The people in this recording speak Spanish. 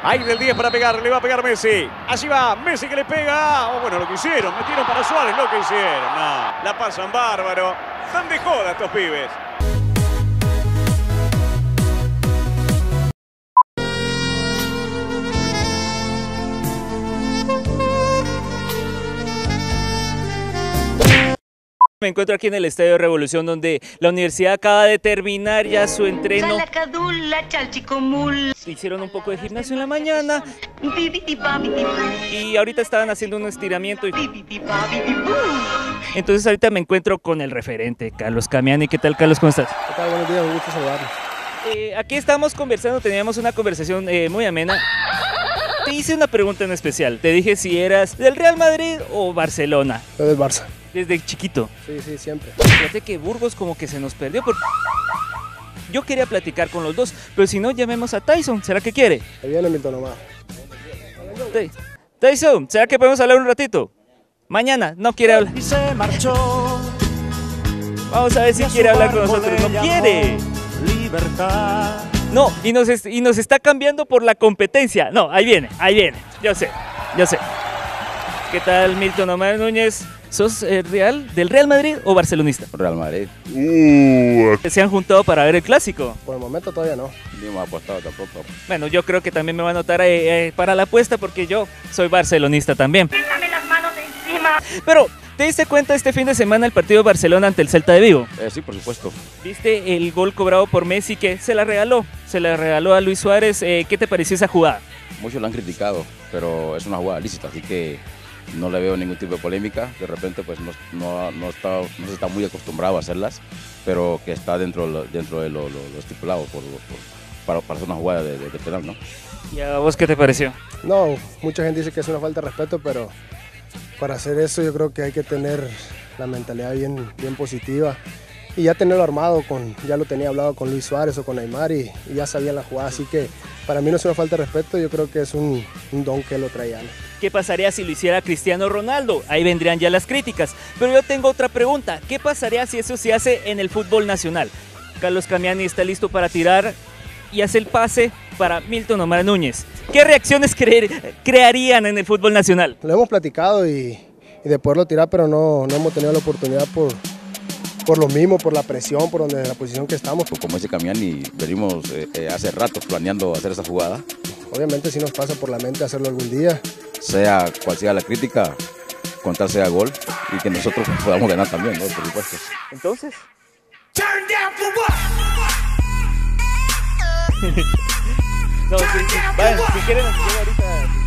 Ahí del 10 para pegar, le va a pegar Messi. Allí va, Messi que le pega. Oh, bueno, lo que hicieron, metieron para Suárez lo que hicieron. No, la pasan bárbaro. Están de joda estos pibes. Me encuentro aquí en el Estadio Revolución, donde la universidad acaba de terminar ya su entreno. Hicieron un poco de gimnasio en la mañana y ahorita estaban haciendo un estiramiento. Entonces ahorita me encuentro con el referente, Carlos Camiani. ¿Qué tal, Carlos? ¿Cómo estás? ¿Qué tal? Buenos días, un gusto saludarlos. Aquí estamos conversando, teníamos una conversación muy amena. Te hice una pregunta en especial. Te dije si eras del Real Madrid o Barcelona. Soy del Barça. Desde chiquito. Sí, siempre. Fíjate que Burgos como que se nos perdió. Yo quería platicar con los dos, pero si no, llamemos a Tyson. ¿Será que quiere? Ahí viene Milton Omar. Tyson, ¿será que podemos hablar un ratito? Mañana, no quiere hablar. Y se marchó. Vamos a ver si quiere hablar con nosotros. No quiere. Libertad. No, y nos está cambiando por la competencia. No, ahí viene. Yo sé. ¿Qué tal, Milton Omar Núñez? ¿Sos del Real Madrid o barcelonista? Real Madrid. ¿Se han juntado para ver el clásico? Por el momento todavía no. Ni me ha apostado tampoco. Bueno, yo creo que también me va a anotar para la apuesta porque yo soy barcelonista también. Quítame las manos de encima. Pero, ¿te diste cuenta este fin de semana el partido de Barcelona ante el Celta de Vigo? Sí, por supuesto. ¿Viste el gol cobrado por Messi que se la regaló? Se la regaló a Luis Suárez. ¿Qué te pareció esa jugada? Muchos lo han criticado, pero es una jugada lícita, así que no le veo ningún tipo de polémica. De repente pues no se está muy acostumbrado a hacerlas, pero que está dentro de lo estipulado para hacer una jugada de penal, ¿no? ¿Y a vos qué te pareció? No, mucha gente dice que es una falta de respeto, pero para hacer eso yo creo que hay que tener la mentalidad bien positiva y ya tenerlo armado, ya lo tenía hablado con Luis Suárez o con Neymar y ya sabían la jugada, así que para mí no es una falta de respeto, yo creo que es un don que lo traía, ¿no? ¿Qué pasaría si lo hiciera Cristiano Ronaldo? Ahí vendrían ya las críticas. Pero yo tengo otra pregunta. ¿Qué pasaría si eso se hace en el fútbol nacional? Carlos Camiani está listo para tirar y hace el pase para Milton Omar Núñez. ¿Qué reacciones crearían en el fútbol nacional? Lo hemos platicado y de poderlo tirar, pero no hemos tenido la oportunidad por lo mismo, por la presión, por la posición que estamos. Como ese Camiani, venimos hace rato planeando hacer esa jugada. Obviamente sí nos pasa por la mente hacerlo algún día. Sea cual sea la crítica, contar sea gol y que nosotros podamos ganar también, ¿no? Por supuesto. Entonces. No, si quieren, ahorita.